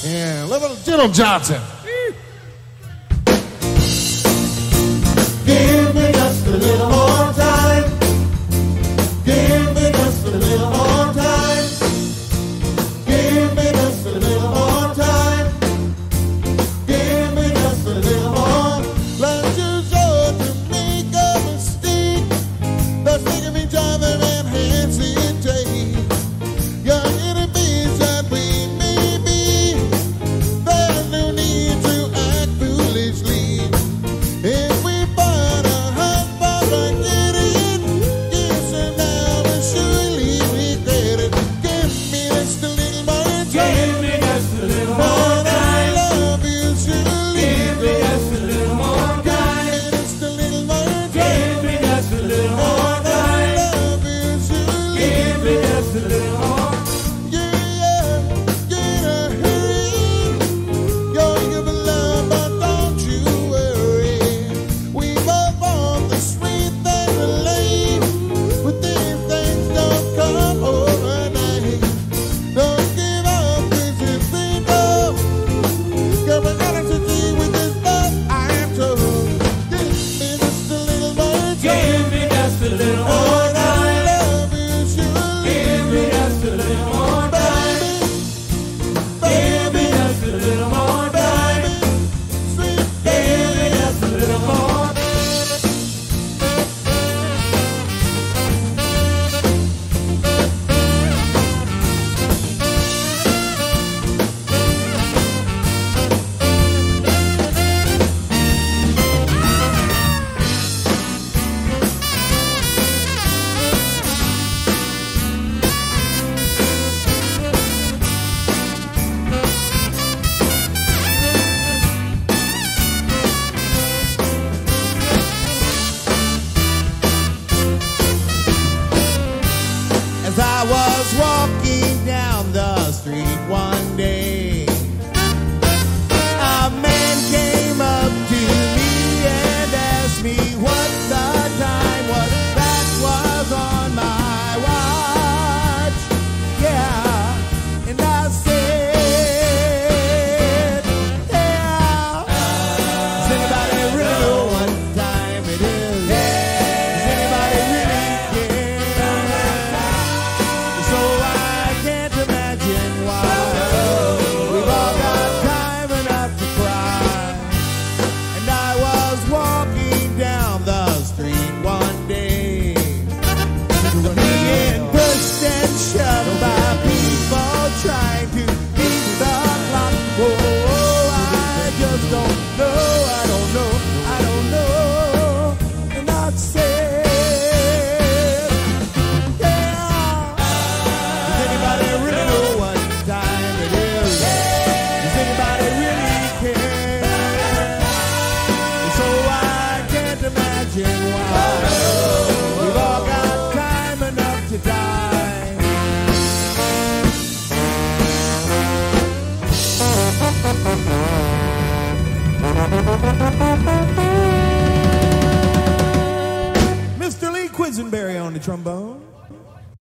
Yeah, little General Johnson. Give me just a little more time. Give me just a little more time. Give me just a little more time. Give me just a little more. Let's just show to make a mistake. That's making me driving and hesitate. Young enemies that we may be. There's no need to act foolishly. If we find a hot spot like idiot, yes, and now we surely regret it. Give me just a little more time. Give me just a little more time. I love you, surely. Give me just a little more time. Give me just a little more time. Give me just a little more time. I love you, surely. Give me just a little more. Yeah, get a hurry. You're giving love, but don't you worry. We both want the sweet things of life, but these things don't come overnight. Don't give up, this is people. Girl, we're gonna succeed with this love, I am told. Give me just a little more time. Give me just a little more I time. love you, surely. Give me just a little more time. Give me just a little more time. Give me just a little more. As I was walking down the street one day, a man came up to me and asked me what the time was. That was on my watch. Yeah, and I said, yeah. Does anybody really know what time it is? Does anybody really care? So I can't imagine why we've all got time enough to cry. And I was walking down the street one day, being pushed and shoved by people trying to beat the clock. Oh, I just don't know, I don't know, I don't know. And I said, yeah. Does anybody really know what time it is? Does anybody really care? So I can't imagine why we've all got time enough to die. Mr. Lee Quisenberry on the trombone.